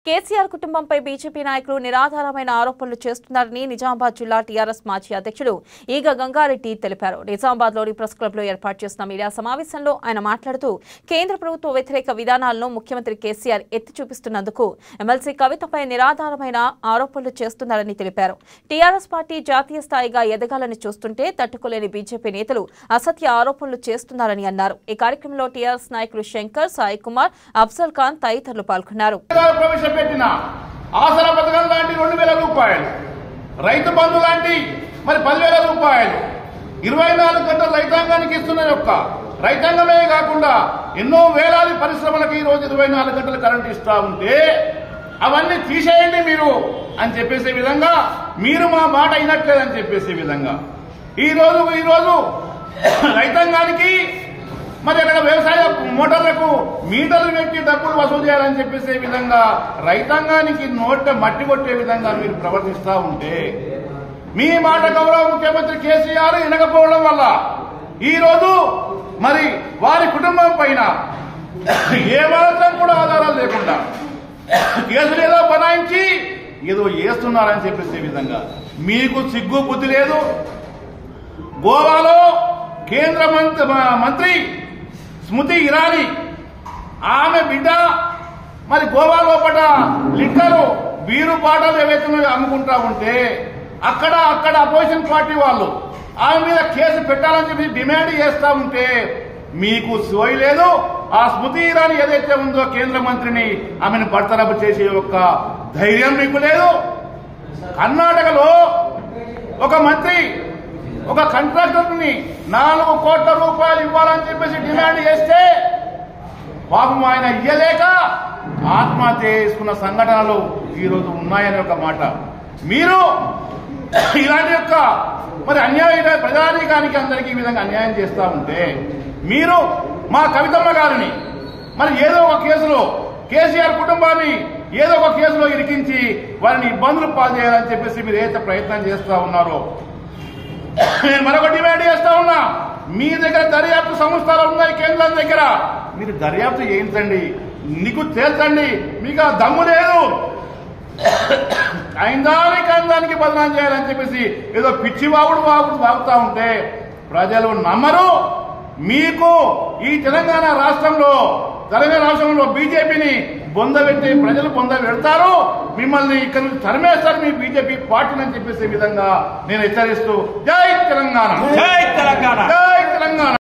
కేసీఆర్ కుటుంబంపై బీజేపీ నాయకులు నిరాధారమైన ఆరోపణలు చేస్తున్నారని నిజామాబాద్ జిల్లా టీఆర్ఎస్ మాజీ అధ్యక్షుడు ఈగ గంగారెడ్డి తెలిపారు. నిజామాబాద్లోని ప్రెస్ క్లబ్లో ఏర్పాటు చేసిన మీడియా సమావేశంలో ఆయన మాట్లాడుతూ కేంద్ర ప్రభుత్వ వ్యతిరేక విధానాలను ముఖ్యమంత్రి కేసీఆర్ ఎత్తి చూపిస్తున్నందుకు ఎమ్మెల్సీ కవితపై నిరాధారమైన ఆరోపణలు చేస్తున్నారని తెలిపారు. టీఆర్ఎస్ పార్టీ జాతీయ స్థాయిగా ఎదగాలని చూస్తుంటే తట్టుకోలేని బీజేపీ నేతలు అసత్య ఆరోపణలు చేస్తున్నారని అన్నారు. ఈ కార్యక్రమంలో టీఆర్ఎస్ నాయకులు శంకర్, సాయి కుమార్, అఫ్జల్ ఖాన్ తదితరులు పాల్గొన్నారు. ఆసరా పథకం లాంటి 2000 రూపాయలు, రైతు బంధు లాంటి మరి 10,000 రూపాయలు 24 గంటల రైతాంగానికి ఇస్తున్న యొక్క రైతాంగమే కాకుండా ఎన్నో వేలాది పరిశ్రమలకు ఈ రోజు 24 గంటల కరెంట్ ఇస్తా ఉంటే అవన్నీ తీసేయండి మీరు అని చెప్పేసే విధంగా, మీరు మా మాట అయినట్లేదని చెప్పేసే విధంగా ఈ రోజు రైతాంగానికి మరి అక్కడ వ్యవసాయ మోటార్లకు మీటర్లు పెట్టి డబ్బులు వసూలు చేయాలని చెప్పేసే విధంగా రైతాంగానికి నోట మట్టి కొట్టే విధంగా మీరు ప్రవర్తిస్తా ఉంటే మీ మాట గౌరవ ముఖ్యమంత్రి కేసీఆర్ వినకపోవడం వల్ల ఈ రోజు మరి వారి కుటుంబం పైన ఏ మాత్రం కూడా ఆధారాలు లేకుండా కేసులు ఏదో బనాయించి ఏదో చేస్తున్నారని చెప్పేసే విధంగా మీకు సిగ్గు బుద్ధి లేదు. గోవాలో కేంద్ర మంత్రి స్మృతి ఇరానీ ఆమె బిడ్డ మరి గోవా లోపల లిక్కరు బీరు బాటలు ఏవైతే అమ్ముకుంటా ఉంటే అక్కడ అపోజిషన్ పార్టీ వాళ్ళు ఆమె మీద కేసు పెట్టాలని చెప్పి డిమాండ్ చేస్తా ఉంటే మీకు సోయి లేదు. ఆ స్మృతి ఇరానీ ఏదైతే ఉందో కేంద్ర మంత్రిని ఆమెను బర్తరఫ్ చేసే యొక్క ధైర్యం మీకు లేదు. కర్ణాటకలో ఒక మంత్రి ఒక కాంట్రాక్టర్ ని 4 కోట్ల రూపాయలు ఇవ్వాలని చెప్పేసి డిమాండ్ చేస్తే పాపం ఆయన ఇయ్యలేక ఆత్మహత్య చేసుకున్న సంఘటనలు ఈరోజు ఉన్నాయనే ఒక మాట. మీరు ఇలాంటి యొక్క మరి అన్యాయ ప్రజానీకానికి అందరికీ ఈ విధంగా అన్యాయం చేస్తా ఉంటే మీరు మా కవితమ్మ గారిని మరి ఏదో ఒక కేసులో కేసీఆర్ కుటుంబాన్ని ఏదో ఒక కేసులో ఇరికించి వారిని ఇబ్బందులు పాలు చేయాలని చెప్పేసి మీరు ఏదైతే ప్రయత్నం చేస్తా ఉన్నారో నేను మరొక డిమాండ్ చేస్తా ఉన్నా. మీ దగ్గర దర్యాప్తు సంస్థలు ఉన్నాయి కేంద్రం దగ్గర, మీరు దర్యాప్తు చేయించండి, నీకు తేల్చండి. మీకు ఆ దమ్ము లేదు. అయిందానికి బదనాం చేయాలని చెప్పేసి ఏదో పిచ్చి వాగుతా ఉంటే ప్రజలు నమ్మరు. మీకు ఈ తెలంగాణ రాష్ట్రంలో బీజేపీని బొందబెట్టి ప్రజలు బొందబెడతారు, మిమ్మల్ని ఇక్కడ నుంచి తరిమేస్తారు మీ బీజేపీ పార్టీని అని చెప్పేసే విధంగా నేను హెచ్చరిస్తూ జై తెలంగాణ, జై తెలంగాణ, జై తెలంగాణ.